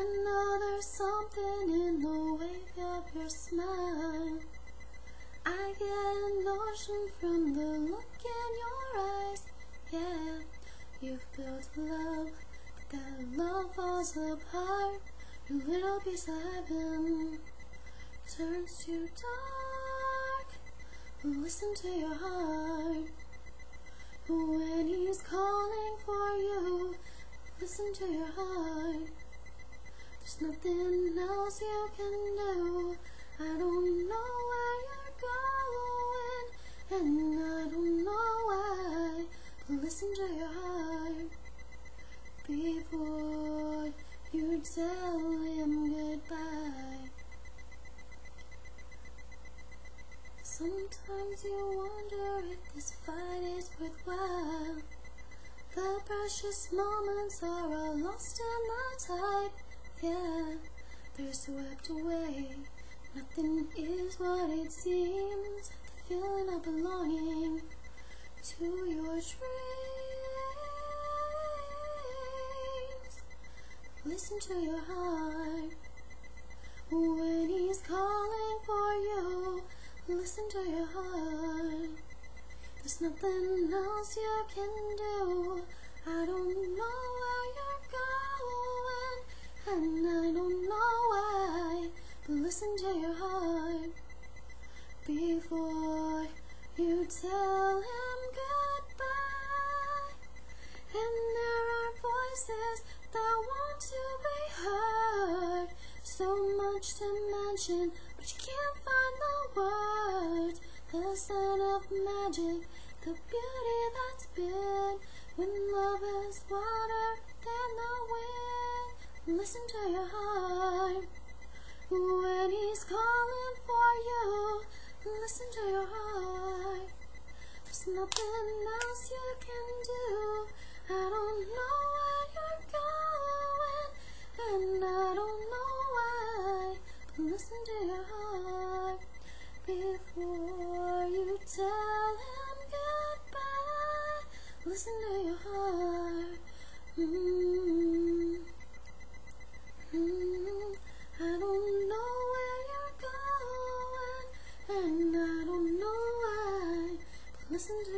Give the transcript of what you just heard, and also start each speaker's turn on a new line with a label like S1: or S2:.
S1: I know there's something in the wake of your smile. I get an ocean from the look in your eyes. Yeah, you've built love, but that love falls apart. Your little piece of heaven turns to dark. Listen to your heart when he's calling for you. Listen to your heart. There's nothing else you can do. I don't know where you're going, and I don't know why, but listen to your heart before you tell him goodbye. Sometimes you wonder if this fight is worthwhile. The precious moments are all lost in the tide. Yeah, they're swept away. Nothing is what it seems. The feeling of belonging to your dreams. Listen to your heart when he's calling for you. Listen to your heart. There's nothing else you can do. I don't know where you're going, and I don't know why, but listen to your heart before you tell him goodbye. And there are voices that want to be heard, so much to mention, but you can't find the words. The sound of magic, the beauty that's been when love is water than the wind. Listen to your heart when he's calling for you. Listen to your heart. There's nothing else you can do. I don't know where you're going, and I don't know why, but listen to your heart before you tell him goodbye. Listen to your heart. I don't know where you're going, and I don't know why, but listen to